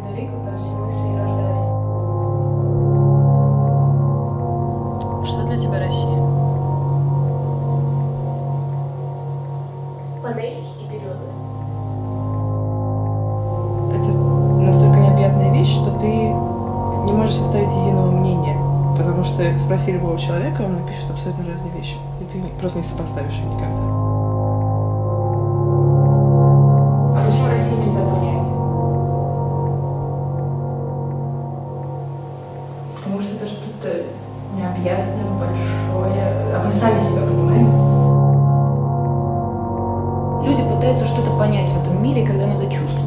вдали как раз все мысли и рождались. Что для тебя Россия? Панели и березы. Это настолько необъятная вещь, что ты не можешь составить единого мнения. Потому что спроси любого человека, он напишет абсолютно разные вещи. И ты просто не сопоставишь их никогда. А почему Россию нельзя понять? Потому что это что-то необъятное, большое. А мы сами себя понимаем. Люди пытаются что-то понять в этом мире, когда надо чувствовать.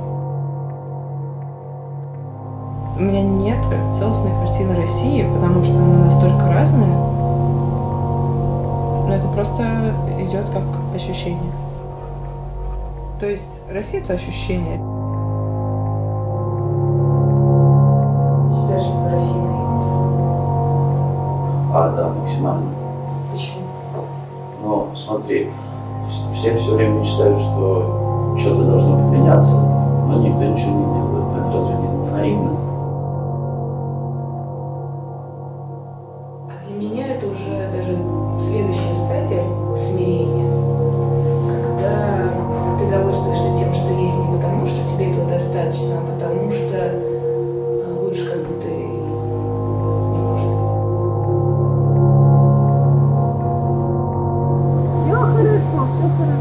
У меня нет целостной картины России, потому что она настолько разная. Но это просто идет как ощущение. То есть Россия — это ощущение. Даже по России наивно. Да, максимально. Почему? Но смотри, все время мечтают, что что-то должно поменяться, но никто ничего не делает. Это разве не наивно? А для меня это уже даже следующая стадия смирения. Когда ты довольствуешься тем, что есть, не потому, что тебе этого достаточно, а потому что лучше как будто и не может быть. Все хорошо, все хорошо.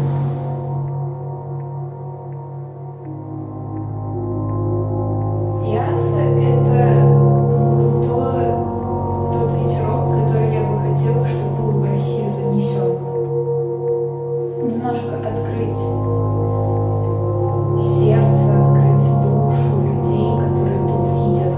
Яса — это тот ветерок, который я бы хотела, чтобы был в Россию занесен. Немножко открыть сердце, открыть душу людей, которые это увидят.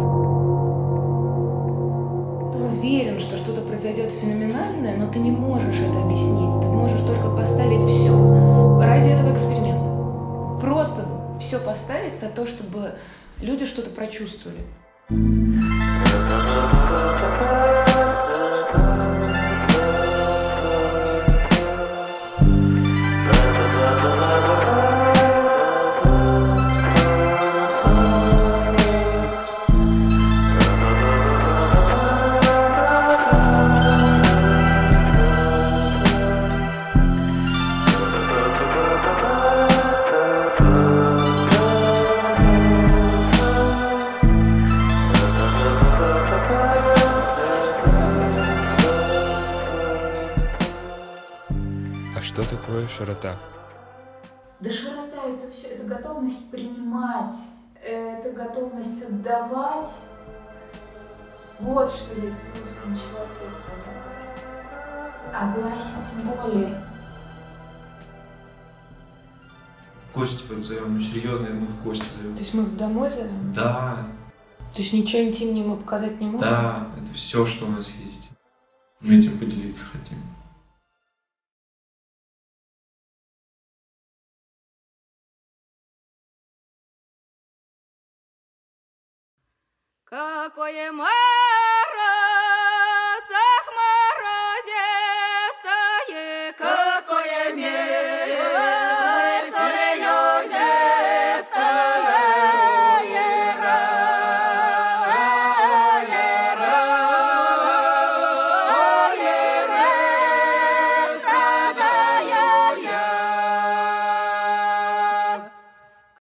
Ты уверен, что что-то произойдет феноменальное, но ты не можешь это объяснить. Ты можешь только поставить все ради этого эксперимента. Просто все поставить на то, чтобы люди что-то прочувствовали. А что такое широта? Да широта — это все, это готовность принимать, это готовность отдавать. Вот что есть в русском человеке. А в Асе тем более. Кости позовем, ну серьезно, мы в гости зовем. То есть мы домой зовем? Да, То есть ничего интимнее мы показать не можем? да, это все, что у нас есть. Мы этим поделиться хотим. Какое море!